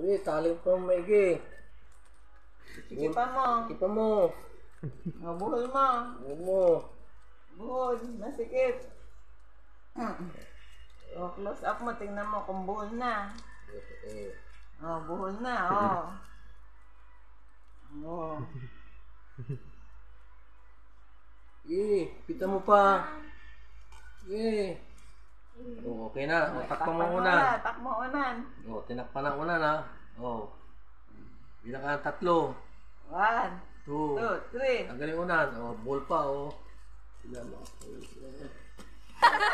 Uy, taling pa maigi. Sikipan mo. Sikipan mo. Buhol mo. Buhol mo. Buhol. Masikip. Close up mo. Tingnan mo kung buhol na. Buhol na. Pita mo pa. Okay na. Takpan mo unan. Takpan mo unan. Tinakpan na unan ha. Bilang ka ng 3. 1, 2, 3. Ang galing unan. Ball pa. Sila mo.